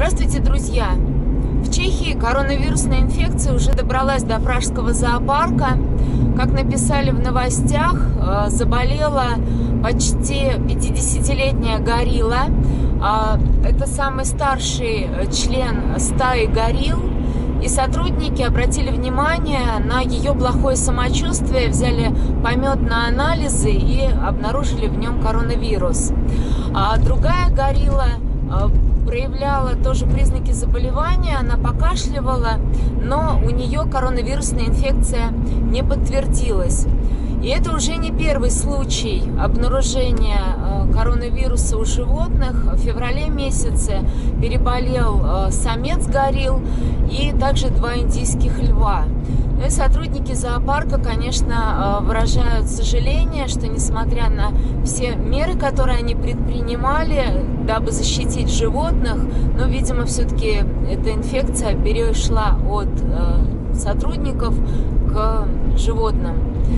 Здравствуйте, друзья! В Чехии коронавирусная инфекция уже добралась до пражского зоопарка. Как написали в новостях, заболела почти 50-летняя горилла. Это самый старший член стаи горилл. И сотрудники обратили внимание на ее плохое самочувствие, взяли помет на анализы и обнаружили в нем коронавирус. Другая горилла проявляла тоже признаки заболевания, она покашливала, но у нее коронавирусная инфекция не подтвердилась. И это уже не первый случай обнаружения коронавируса у животных. В феврале месяце переболел самец горилл и также 2 индийских льва. И сотрудники зоопарка, конечно, выражают сожаление, что несмотря на все меры, которые они предпринимали, дабы защитить животных, но, видимо, все-таки эта инфекция перешла от сотрудников к животным.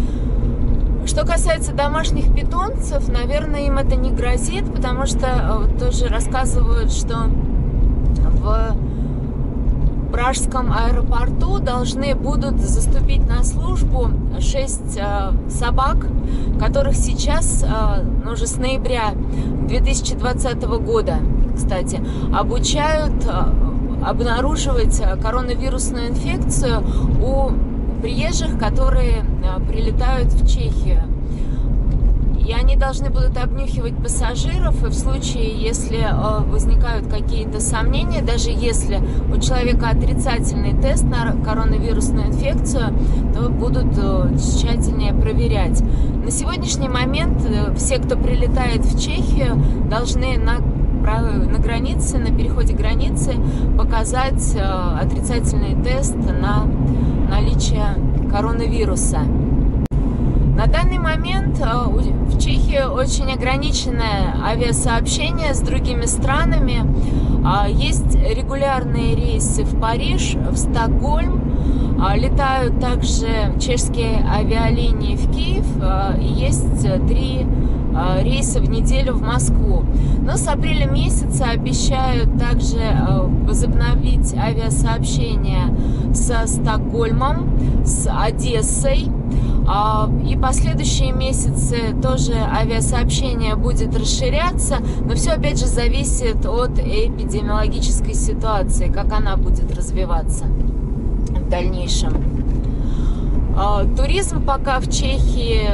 Что касается домашних питомцев, наверное, им это не грозит, потому что тоже рассказывают, что в пражском аэропорту должны будут заступить на службу 6 собак, которых сейчас, уже с ноября 2020 года, кстати, обучают обнаруживать коронавирусную инфекцию у приезжих, которые прилетают в Чехию. И они должны будут обнюхивать пассажиров, и в случае, если возникают какие-то сомнения, даже если у человека отрицательный тест на коронавирусную инфекцию, то будут тщательнее проверять. На сегодняшний момент все, кто прилетает в Чехию, должны на границе, на переходе границы показать отрицательный тест на наличие коронавируса. На данный момент в Чехии очень ограниченное авиасообщение с другими странами. Есть регулярные рейсы в Париж, в Стокгольм. Летают также чешские авиалинии в Киев. И есть 3 рейса в неделю в Москву. Но с апреля месяца обещают также возобновить авиасообщение со Стокгольмом, с Одессой. И последующие месяцы тоже авиасообщение будет расширяться, но все опять же зависит от эпидемиологической ситуации, как она будет развиваться в дальнейшем. Туризм пока в Чехии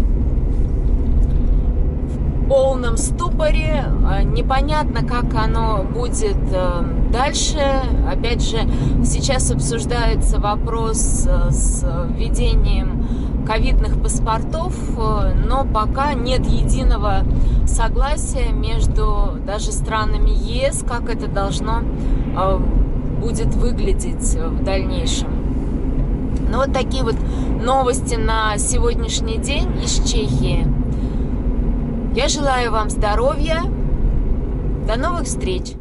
в полном ступоре, непонятно, как оно будет дальше. Опять же, сейчас обсуждается вопрос с введением ковидных паспортов, но пока нет единого согласия между даже странами ЕС, как это должно будет выглядеть в дальнейшем. Ну, вот такие вот новости на сегодняшний день из Чехии. Я желаю вам здоровья. До новых встреч!